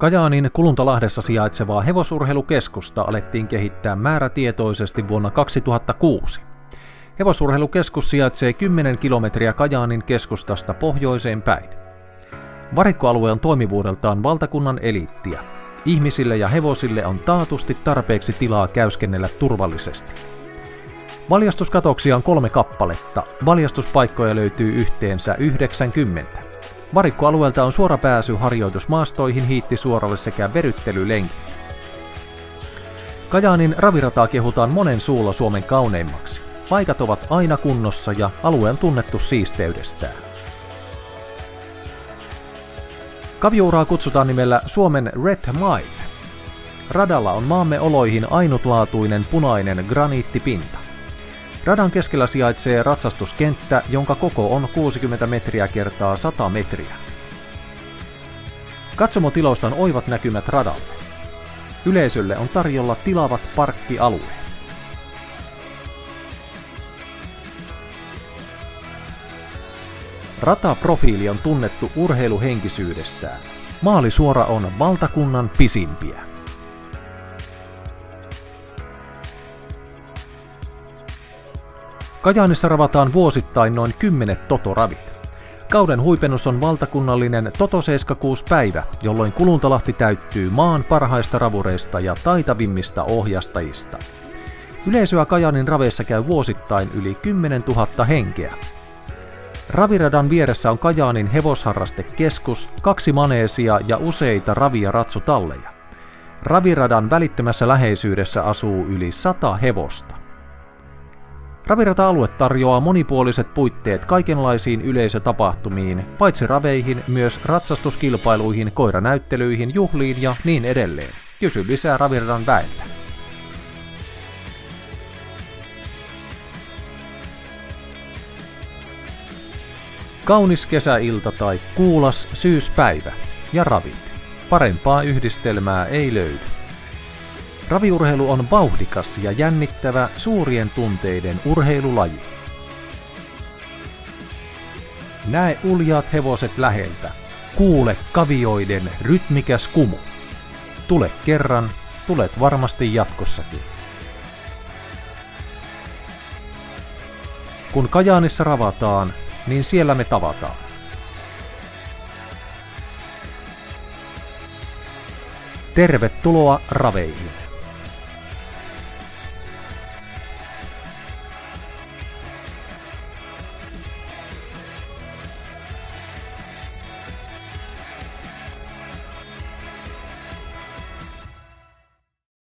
Kajaanin Kuluntalahdessa sijaitsevaa hevosurheilukeskusta alettiin kehittää määrätietoisesti vuonna 2006. Hevosurheilukeskus sijaitsee 10 kilometriä Kajaanin keskustasta pohjoiseen päin. Varikkoalue on toimivuudeltaan valtakunnan eliittiä. Ihmisille ja hevosille on taatusti tarpeeksi tilaa käyskennellä turvallisesti. Valjastuskatoksia on 3 kappaletta. Valjastuspaikkoja löytyy yhteensä 90. Varikkoalueelta on suora pääsy harjoitusmaastoihin hiittisuoralle sekä veryttelylenkille. Kajaanin ravirataa kehutaan monen suulla Suomen kauneimmaksi. Paikat ovat aina kunnossa ja alue on tunnettu siisteydestään. Kaviouraa kutsutaan nimellä Suomen Red Mile. Radalla on maamme oloihin ainutlaatuinen punainen graniittipinta. Radan keskellä sijaitsee ratsastuskenttä, jonka koko on 60 metriä kertaa 100 metriä. Katsomotiloista on oivat näkymät radalle. Yleisölle on tarjolla tilavat parkkialueet. Rataprofiili on tunnettu urheiluhenkisyydestään. Maalisuora on valtakunnan pisimpiä. Kajaanissa ravataan vuosittain noin 10 totoravit. Kauden huipennus on valtakunnallinen Toto-76-päivä, jolloin Kuluntalahti täyttyy maan parhaista ravureista ja taitavimmista ohjastajista. Yleisöä Kajaanin raveissa käy vuosittain yli 10 000 henkeä. Raviradan vieressä on Kajaanin hevosharrastekeskus, 2 maneesia ja useita ravi- ja ratsutalleja. Raviradan välittömässä läheisyydessä asuu yli 100 hevosta. Ravirata-alue tarjoaa monipuoliset puitteet kaikenlaisiin yleisötapahtumiin, paitsi raveihin, myös ratsastuskilpailuihin, koiranäyttelyihin, juhliin ja niin edelleen. Kysy lisää Raviradan väeltä. Kaunis kesäilta tai kuulas syyspäivä ja ravit. Parempaa yhdistelmää ei löydy. Raviurheilu on vauhdikas ja jännittävä suurien tunteiden urheilulaji. Näe uljaat hevoset läheltä. Kuule kavioiden rytmikäs kumu. Tule kerran, tulet varmasti jatkossakin. Kun Kajaanissa ravataan, niin siellä me tavataan. Tervetuloa raveihin!